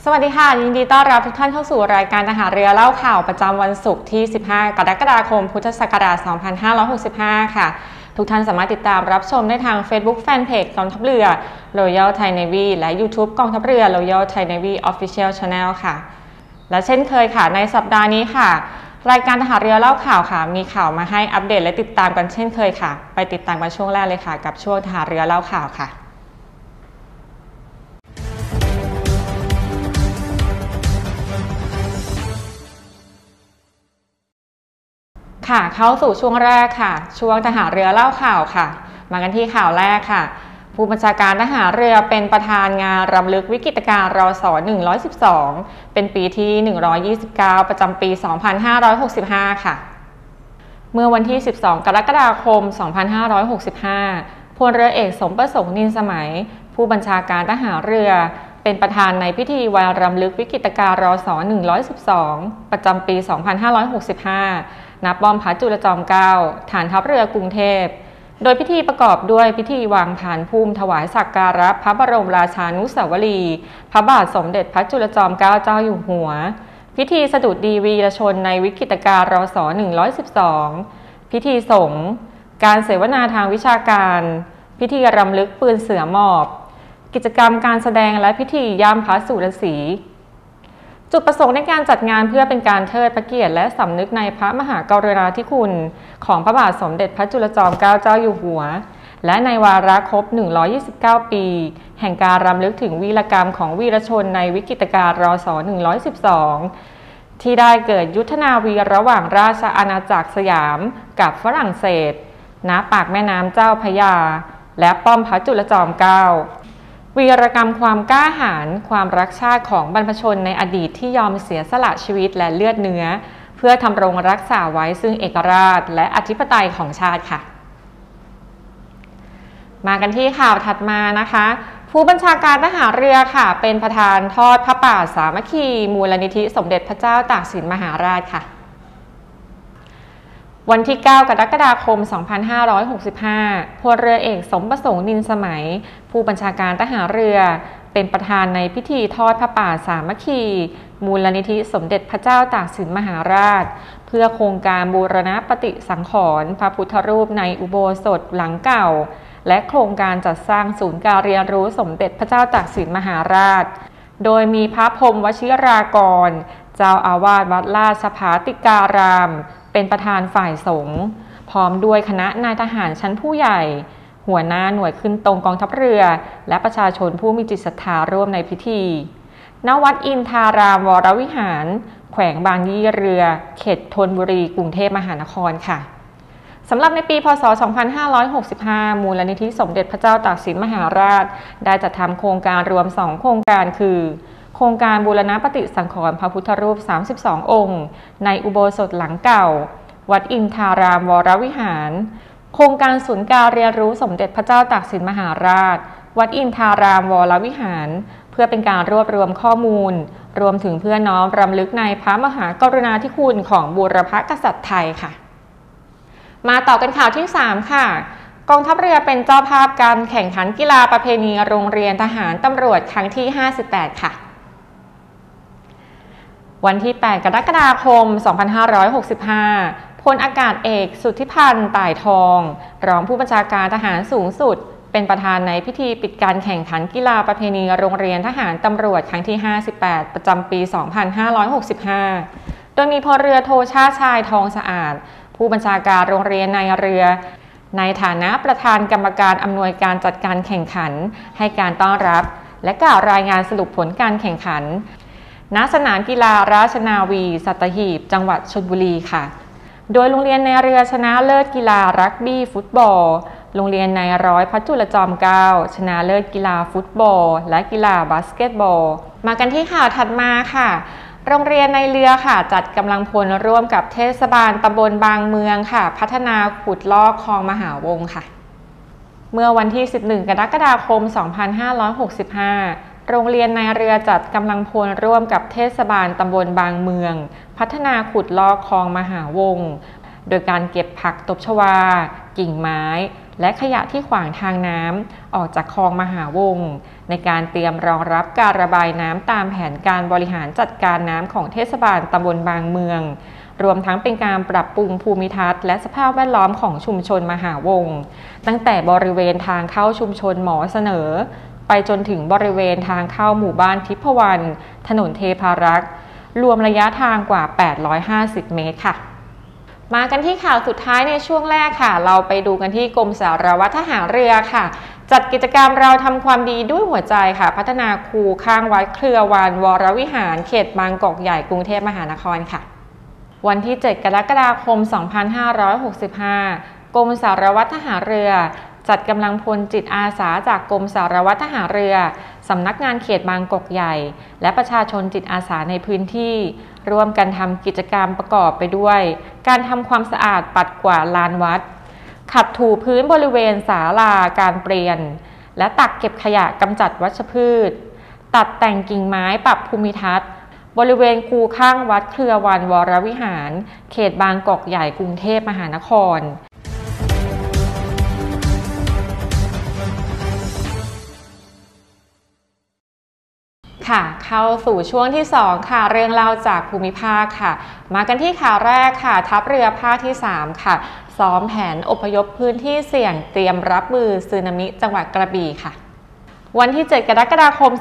วัสดีค่ะยินดีต้อนรับทุกท่านเข้าสู่รายการทหารเรือเล่าข่าวประจำวันศุกร์ที่ 15 กรกฎาคม พุทธศักราช 2565 ค่ะทุกท่านสามารถติดตามรับชมได้ทาง Facebook Fanpage กองทัพเรือ Royal Thai Navy และ YouTube กองทัพเรือ Royal Thai Navy Official Channel ค่ะและเช่นเคยค่ะในสัปดาห์นี้ค่ะรายการทหารเรือเล่าข่าวค่ะมีข่าวมาให้อัปเดตและติดตามกันเช่นเคยค่ะไปติดตามกันช่วงแรกเลยค่ะกับช่วงทหารเรือเล่าข่าวค่ะเข้าสู่ช่วงแรกค่ะช่วงทหารเรือเล่าข่าวค่ะมากันที่ข่าวแรกค่ะผู้บัญชาการทหารเรือเป็นประธานงานรำลึกวิกฤตการณ์รศ112เป็นปีที่129ประจำปี2565ค่ะเมื่อวันที่12กรกฎาคม2565พลเรือเอกสมประสงค์นินสมัยผู้บัญชาการทหารเรือเป็นประธานในพิธีวันรำลึกวิกฤตการณ์รศ112ประจำปี2565ณ ป้อมพระจุลจอมเกล้าฐานทัพเรือกรุงเทพโดยพิธีประกอบด้วยพิธีวางผานภูมิถวายสักการะพระบรมราชานุสาวรีย์พระบาทสมเด็จพระจุลจอมเกล้าเจ้าอยู่หัวพิธีสดุดีวีรชนในวิกฤตการณ์รศ112พิธีสงฆ์การเสวนาทางวิชาการพิธีรำลึกปืนเสือหมอบกิจกรรมการแสดงและพิธีย่ำพระสุรศรีจุดประสงค์ในการจัดงานเพื่อเป็นการเทิดพระเกียรติและสำนึกในพระมหากรุณาธิคุณของพระบาทสมเด็จพระจุลจอมเกล้าเจ้าอยู่หัวและในวาระครบ129ปีแห่งการรำลึกถึงวีรกรรมของวีรชนในวิกฤตการณ์รศ112ที่ได้เกิดยุทธนาวีระหว่างราชอาณาจักรสยามกับฝรั่งเศสณปากแม่น้ำเจ้าพระยาและป้อมพระจุลจอมเกล้าวีรกรรมความกล้าหาญความรักชาติของบรรพชนในอดีตที่ยอมเสียสละชีวิตและเลือดเนื้อเพื่อทำรงรักษาไว้ซึ่งเอกราชและอธิปไตยของชาติค่ะมากันที่ข่าวถัดมานะคะผู้บัญชาการทหารเรือค่ะเป็นประธานทอดพระป่าสามัคคีมูลนิธิสมเด็จพระเจ้าตากสินมหาราชค่ะวันที่ 9 กรกฎาคม 2565 พลเรือเอกสมประสงค์นินสมัยผู้บัญชาการทหารเรือเป็นประธานในพิธีทอดพระป่าสามัคคีมูลนิธิสมเด็จพระเจ้าตากสินมหาราชเพื่อโครงการบูรณปฏิสังขรณ์พระพุทธรูปในอุโบสถหลังเก่าและโครงการจัดสร้างศูนย์การเรียนรู้สมเด็จพระเจ้าตากสินมหาราชโดยมีพระพรหมวชิรากรเจ้าอาวาสวัดราชภาติการามเป็นประธานฝ่ายสงฆ์พร้อมด้วยคณะนายทหารชั้นผู้ใหญ่หัวหน้าหน่วยขึ้นตรงกองทัพเรือและประชาชนผู้มีจิตศรัทธาร่วมในพิธีณ วัดอินทารามวรวิหารแขวงบางยี่เรือเขตธนบุรีกรุงเทพมหานครค่ะสำหรับในปีพ.ศ. 2565 มูลนิธิสมเด็จพระเจ้าตากสินมหาราชได้จัดทำโครงการรวม2โครงการคือโครงการบูรณปฏิสังขรณ์พระพุทธรูป32องค์ในอุโบสถหลังเก่าวัดอินทารามวรวิหารโครงการศูนย์การเรียนรู้สมเด็จพระเจ้าตากสินมหาราชวัดอินทารามวรวิหารเพื่อเป็นการรวบรวมข้อมูลรวมถึงเพื่อน้อมรำลึกในพระมหากรุณาธิคุณของบูรพกษัตริย์ไทยค่ะมาต่อกันข่าวที่3ค่ะกองทัพเรือเป็นเจ้าภาพการแข่งขันกีฬาประเพณีโรงเรียนทหารตำรวจครั้งที่58ค่ะวันที่ 8 กรกฎาคม 2565 พลอากาศเอกสุทธิพันธ์ต่ายทองรองผู้บัญชาการทหารสูงสุดเป็นประธานในพิธีปิดการแข่งขันกีฬาประเพณีโรงเรียนทหารตำรวจครั้งที่ 58 ประจำปี 2565 โดยมีพลเรือโทชาติชายทองสะอาดผู้บัญชาการโรงเรียนนายเรือในฐานะประธานกรรมการอำนวยการจัดการแข่งขันให้การต้อนรับและกล่าวรายงานสรุปผลการแข่งขันณสนามกีฬาราชนาวีสัตหีบจังหวัดชลบุรีค่ะโดยโรงเรียนในเรือชนะเลิศกีฬารักบี้ฟุตบอลโรงเรียนในร้อยพระจุลจอมเกล้าชนะเลิศกีฬาฟุตบอลและกีฬาบาสเกตบอลมากันที่ข่าวถัดมาค่ะโรงเรียนในเรือค่ะจัดกำลังพลร่วมกับเทศบาลตำบลบางเมืองค่ะพัฒนาขุดลอกคลองมหาวงค่ะเมื่อวันที่ 11 กรกฎาคม 2565 โรงเรียนในเรือจัดกำลังพลร่วมกับเทศบาลตำบลบางเมืองพัฒนาขุดลอกคลองมหาวงโดยการเก็บผักตบชวากิ่งไม้และขยะที่ขวางทางน้ำออกจากคลองมหาวงศ์ในการเตรียมรองรับการระบายน้ำตามแผนการบริหารจัดการน้ำของเทศบาลตำบลบางเมืองรวมทั้งเป็นการปรับปรุงภูมิทัศน์และสภาพแวดล้อมของชุมชนมหาวงศ์ตั้งแต่บริเวณทางเข้าชุมชนหมอเสนอไปจนถึงบริเวณทางเข้าหมู่บ้านทิพวรรณถนนเทพารักษ์รวมระยะทางกว่า850 เมตรค่ะมากันที่ข่าวสุดท้ายในช่วงแรกค่ะเราไปดูกันที่กรมสารวัตรทหารเรือค่ะจัดกิจกรรมเราทำความดีด้วยหัวใจค่ะพัฒนาคูข้างวัดเครือวานวรวิหารเขตบางกอกใหญ่กรุงเทพมหานครค่ะวันที่ 7 กรกฎาคม 2565 กรมสารวัตรทหารเรือจัดกำลังพลจิตอาสาจากกรมสารวัตรทหารเรือสำนักงานเขตบางกอกใหญ่และประชาชนจิตอาสาในพื้นที่ร่วมกันทำกิจกรรมประกอบไปด้วยการทำความสะอาดปัดกวาดลานวัดขัดถูพื้นบริเวณศาลาการเปลี่ยนและตักเก็บขยะกำจัดวัชพืชตัดแต่งกิ่งไม้ปรับภูมิทัศน์บริเวณคูข้างวัดเครือวานวรวิหารเขตบางกอกใหญ่กรุงเทพมหานครค่ะเข้าสู่ช่วงที่2ค่ะเรื่องเล่าจากภูมิภาคค่ะมากันที่ข่าวแรกค่ะทัพเรือภาคที่3ค่ะซ้อมแผนอพยพพื้นที่เสี่ยงเตรียมรับมือสึนามิจังหวัดกระบี่ค่ะวันที่ 7 กรกฎาคม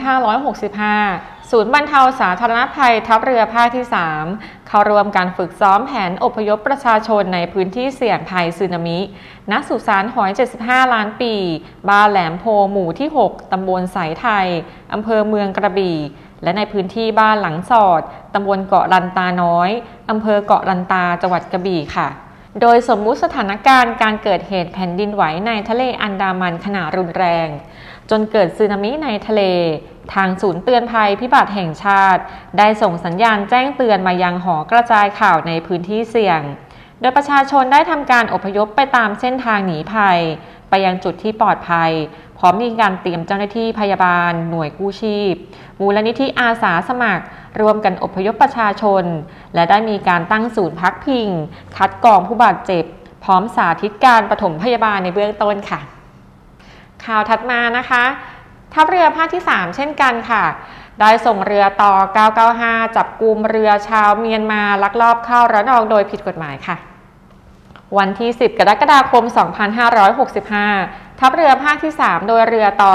2565 ศูนย์บรรเทาสาธารณภัยทัพเรือภาคที่3เข้าร่วมการฝึกซ้อมแผนอพยพประชาชนในพื้นที่เสี่ยงภัยสึนามิณสุสานหอย75 ล้านปีบ้านแหลมโพหมู่ที่ 6 ตำบลสายไทยอำเภอเมืองกระบี่และในพื้นที่บ้านหลังสอดตำบลเกาะลันตาน้อยอำเภอเกาะลันตาจังหวัดกระบี่ค่ะโดยสมมุติสถานการณ์การเกิดเหตุแผ่นดินไหวในทะเลอันดามันขนาดรุนแรงจนเกิดสึนามิในทะเลทางศูนย์เตือนภัยพิบัติแห่งชาติได้ส่งสัญญาณแจ้งเตือนมายังหอกระจายข่าวในพื้นที่เสี่ยงโดยประชาชนได้ทำการอพยพไปตามเส้นทางหนีภัยไปยังจุดที่ปลอดภัยพร้อมมีการเตรียมเจ้าหน้าที่พยาบาลหน่วยกู้ชีพมูลนิธิอาสาสมัครรวมกันอพยพประชาชนและได้มีการตั้งศูนย์พักพิงคัดกรองผู้บาดเจ็บพร้อมสาธิตการปฐมพยาบาลในเบื้องต้นค่ะข่าวถัดมานะคะทัพเรือภาคที่3เช่นกันค่ะได้ส่งเรือต่อ995จับกุมเรือชาวเมียนมาลักลอบเข้าระนองโดยผิดกฎหมายค่ะวันที่ 10 กรกฎาคม 2565 ทัพเรือภาคที่3โดยเรือต่อ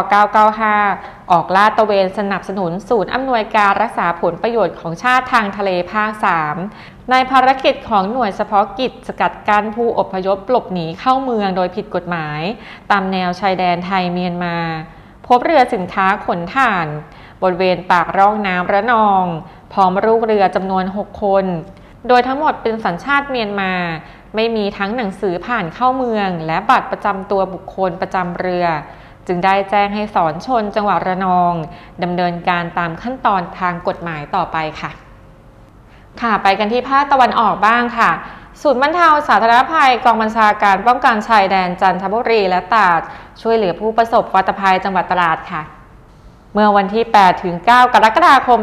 995ออกลาดตระเวนสนับสนุนศูนย์อำนวยการรักษาผลประโยชน์ของชาติทางทะเลภาค3ในภารกิจของหน่วยเฉพาะกิจสกัดกั้นผู้อพยพหลบหนีเข้าเมืองโดยผิดกฎหมายตามแนวชายแดนไทยเมียนมาพบเรือสินค้าขนถ่านบริเวณปากร่องน้ำระนองพร้อมลูกเรือจำนวน6คนโดยทั้งหมดเป็นสัญชาติเมียนมาไม่มีทั้งหนังสือผ่านเข้าเมืองและบัตรประจำตัวบุคคลประจำเรือจึงได้แจ้งให้ศรชนจังหวัดระนองดำเนินการตามขั้นตอนทางกฎหมายต่อไปค่ะไปกันที่ภาคตะวันออกบ้างค่ะศูนย์บรรเทาสาธารณภัยกองบัญชาการป้องกันชายแดนจันทบุรีและตราดช่วยเหลือผู้ประสบวัตภัยจังหวัดตราดค่ะเมื่อวันที่ 8 ถึง 9 กรกฎาคม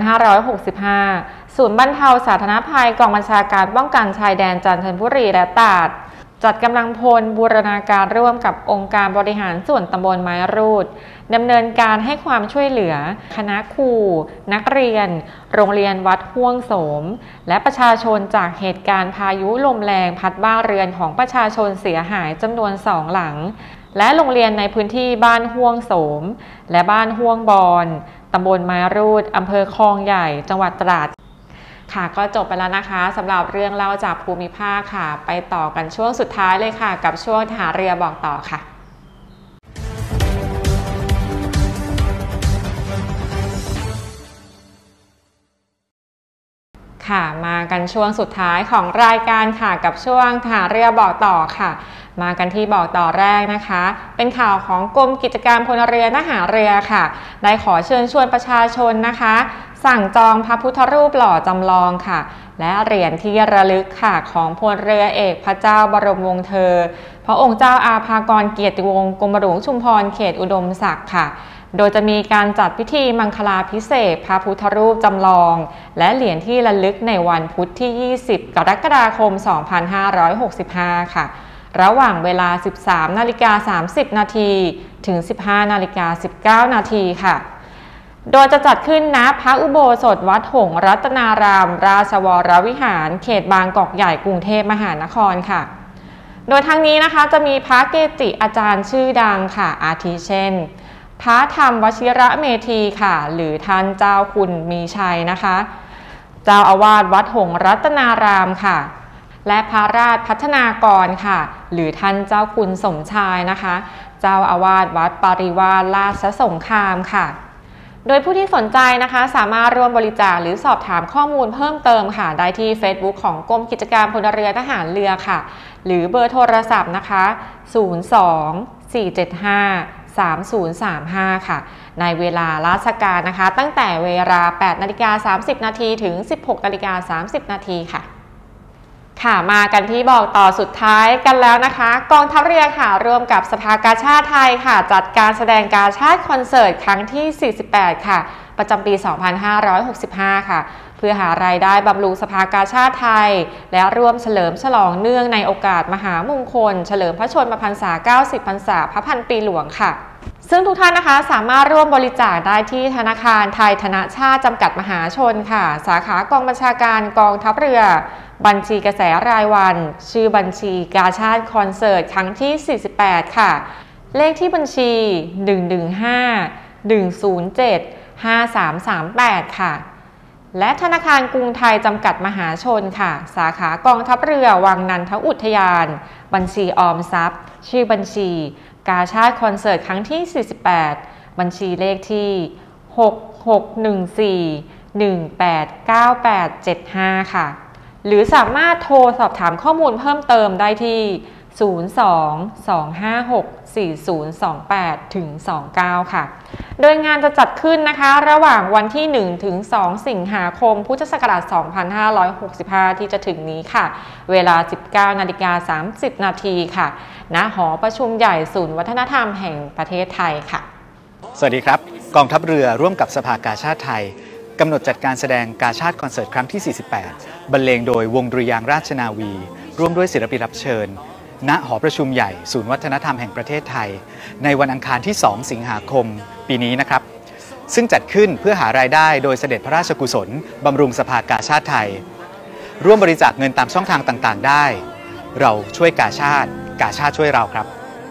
2565 ศูนย์บรรเทาสาธารณภัยกองบัญชาการป้องกันชายแดนจันทบุรีและตราดจัดกำลังพลบูรณาการร่วมกับองค์การบริหารส่วนตำบลไม้รูดดำเนินการให้ความช่วยเหลือคณะครูนักเรียนโรงเรียนวัดห้วงโสมและประชาชนจากเหตุการณ์พายุลมแรงพัดบ้านเรือนของประชาชนเสียหายจำนวน2หลังและโรงเรียนในพื้นที่บ้านห้วงโสมและบ้านห้วงบอนตำบลไม้รูดอำเภอคลองใหญ่จังหวัดตราดค่ะก็จบไปแล้วนะคะสำหรับเรื่องเล่าจากภูมิภาคค่ะไปต่อกันช่วงสุดท้ายเลยค่ะกับช่วงทหารเรือบอกต่อค่ะมากันช่วงสุดท้ายของรายการค่ะกับช่วงทหารเรือบอกต่อค่ะมากันที่บอกต่อแรกนะคะเป็นข่าวของกรมกิจการพลเรือนทหารเรือค่ะได้ขอเชิญชวนประชาชนนะคะสั่งจองพระพุทธรูปหล่อจำลองค่ะและเหรียญที่ระลึกค่ะของพลเรือเอกพระเจ้าบรมวงศ์เธอพระองค์เจ้าอาภากรเกียรติวงศ์กรมหลวงชุมพรเขตอุดมศักดิ์ค่ะโดยจะมีการจัดพิธีมังคลาภิเษกพระพุทธรูปจำลองและเหรียญที่ระลึกในวันพุธที่ 20 กรกฎาคม 2565 ค่ะระหว่างเวลา 13:30 นาทีถึง 15:19 นาทีค่ะโดยจะจัดขึ้นณพระอุโบสถวัดหงส์รัตนารามราชวรวิหารเขตบางกอกใหญ่กรุงเทพมหานครค่ะโดยทางนี้นะคะจะมีพระเกจิอาจารย์ชื่อดังค่ะอาทิเช่นพระธรรมวชิระเมธีค่ะหรือท่านเจ้าคุณมีชัยนะคะเจ้าอาวาสวัดหงส์รัตนารามค่ะและพระราชพัฒนากรค่ะหรือท่านเจ้าคุณสมชายนะคะเจ้าอาวาสวัดปริวาสราชสงครามค่ะโดยผู้ที่สนใจนะคะสามารถร่วมบริจาคหรือสอบถามข้อมูลเพิ่มเติมค่ะได้ที่ Facebook ของกรมกิจการพลเรือทหารเรือค่ะหรือเบอร์โทรศัพท์นะคะ02-475-3035ค่ะในเวลาราชการนะคะตั้งแต่เวลา 8:30 นาทีถึง 16:30 นาทีค่ะมากันที่บอกต่อสุดท้ายกันแล้วนะคะกองทัพเรือค่ะร่วมกับสภากาชาดไทยค่ะจัดการแสดงกาชาดคอนเสิร์ตครั้งที่ 48 ค่ะประจำปี 2565 ค่ะเพื่อหารายได้บำรุงสภากาชาดไทยและร่วมเฉลิมฉลองเนื่องในโอกาสมหามงคลเฉลิมพระชนมพรรษา 90 พรรษาพระพันปีหลวงค่ะซึ่งทุกท่านนะคะสามารถร่วมบริจาคได้ที่ธนาคารไทยธนชาติจำกัดมหาชนค่ะสาขากองบัญชาการกองทัพเรือบัญชีกระแสรายวันชื่อบัญชีกาชาดคอนเสิร์ตครั้งที่ 48 ค่ะเลขที่บัญชี 115-107-5338 ค่ะและธนาคารกรุงไทยจำกัดมหาชนค่ะสาขากองทัพเรือวังนันทอุทยานบัญชีออมทรัพย์ชื่อบัญชีกาชาดคอนเสิร์ตครั้งที่ 48 บัญชีเลขที่ 6614-189875 ค่ะหรือสามารถโทรสอบถามข้อมูลเพิ่มเติมได้ที่ 02-256-4028 ถึง 29 ค่ะโดยงานจะจัดขึ้นนะคะระหว่างวันที่ 1 ถึง 2 สิงหาคมพุทธศักราช 2565 ที่จะถึงนี้ค่ะเวลา 19:30 นาทีค่ะณหอประชุมใหญ่ศูนย์วัฒนธรรมแห่งประเทศไทยค่ะสวัสดีครับกองทัพเรือร่วมกับสภากาชาดไทยกำหนดจัดการแสดงกาชาดคอนเสิร์ตครั้งที่ 48 บรรเลงโดยวงดุริยางค์ราชนาวีร่วมด้วยศิลปินรับเชิญณหอประชุมใหญ่ศูนย์วัฒนธรรมแห่งประเทศไทยในวันอังคารที่ 2 สิงหาคมปีนี้นะครับซึ่งจัดขึ้นเพื่อหารายได้โดยเสด็จพระราชกุศลบำรุงสภากาชาดไทยร่วมบริจาคเงินตามช่องทางต่างๆได้เราช่วยกาชาดช่วยเราครับ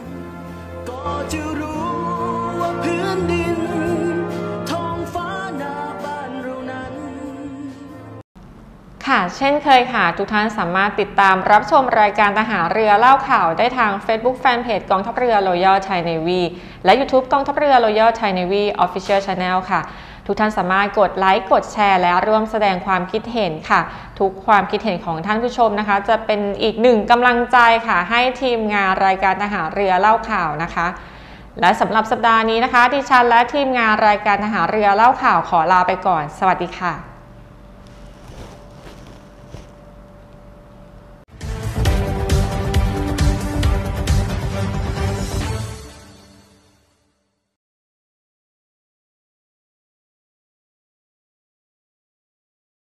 ค่ะเช่นเคยค่ะทุกท่านสามารถติดตามรับชมรายการทหารเรือเล่าข่าวได้ทาง Facebook Fanpage กองทัพเรือ Royal Thai Navy และ YouTube กองทัพเรือ Royal Thai Navy Official Channel ค่ะทุกท่านสามารถกดไลค์กดแชร์และร่วมแสดงความคิดเห็นค่ะทุกความคิดเห็นของท่านผู้ชมนะคะจะเป็นอีกหนึ่งกำลังใจค่ะให้ทีมงานรายการทหารเรือเล่าข่าวนะคะและสำหรับสัปดาห์นี้นะคะดิฉันและทีมงานรายการทหารเรือเล่าข่าวขอลาไปก่อนสวัสดีค่ะ